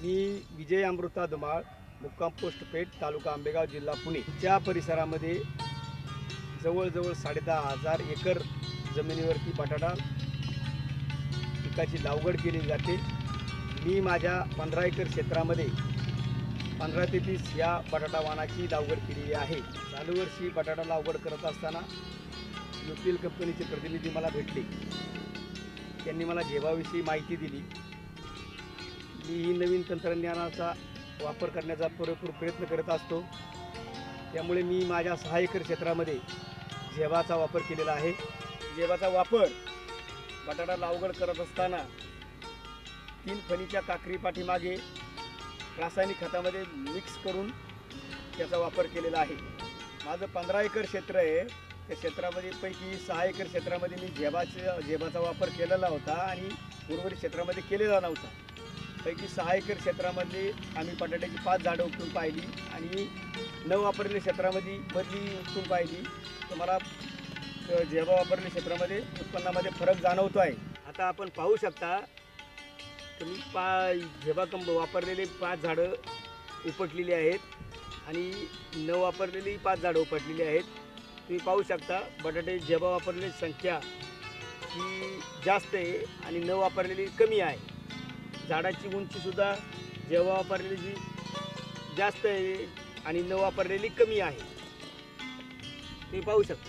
मी विजय अमृता धुमाळ, मुक्काम पोस्ट पेठ, तालुका आंबेगाव, जिल्हा पुणे च्या परिसरामध्ये जवळजवळ 10,500 एकर जमिनीवरती बटाटा पिकाची लागवड केली जाते। मी माझ्या 15 एकर क्षेत्रामध्ये 15 ते 30 या बटाटा वाणाची लागवड केलेली आहे। चालू वर्षी बटाटा लागवड करत असताना यूपीएल कंपनीचे प्रतिनिधी मला भेटले। त्यांनी मला झेबाविषयी माहिती दिली। मी ही नवीन तंत्रज्ञानाचा वापर करण्याचा पुरेपूर प्रयत्न करत असतो। त्यामुळे मी माझ्या 6 एकर क्षेत्रामध्ये झेबाचा वापर केलेला आहे। झेबाचा वापर बटाटा लागवड करत असताना 3 फणीच्या काकरी पाठीमागे रासायनिक खतामध्ये मिक्स करून त्याचा वापर केलेला आहे। माझं 15 एकर क्षेत्र आहे। त्या क्षेत्रामध्ये पैकी 6 एकर क्षेत्रामध्ये मी झेबाचा वापर केलेला होता आणि उर्वरित क्षेत्रामध्ये केलेला नव्हता। पैकी 6 एकर क्षेत्रामध्ये आम्ही बटाट्याची 5 झाडं उपटून पाहिली आणि न वापरलेल्या क्षेत्रामध्ये बदली उपटून पाहिली। तर मला झेबा वापरलेल्या क्षेत्रामध्ये उत्पन्नामध्ये फरक जाणवतो आहे। आता आपण पाहू शकता तर मी झेबा वापरलेले 5 झाडं उपटलेली आहेत आणि न वापरलेली 5 झाडं उपटलेली आहेत। तुम्ही पाहू शकता बटाटे झेबा वापरलेली संख्या ही जास्त आहे आणि न वापरलेली कमी आहे। झाडाची उंचीसुद्धा जेव्हा वापरलेली जास्त आहे आणि न वापरलेली कमी आहे। तुम्ही पाहू शकता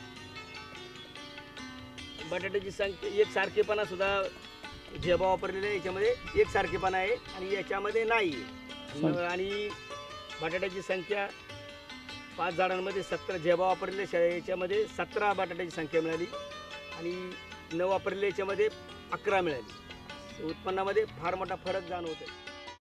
बटाट्याची संख्या एकसारखेपणा सुद्धा जेव्हा वापरलेल्या याच्यामध्ये एकसारखेपणा आहे आणि याच्यामध्ये नाही आहे। आणि बटाट्याची संख्या 5 झाडांमध्ये 17 जेव्हा वापरलेल्या याच्यामध्ये 17 बटाट्याची संख्या मिळाली आणि न वापरलेल्या याच्यामध्ये 11 मिळाली। उत्पन्नामध्ये फार मोठा फरक जाणवतो।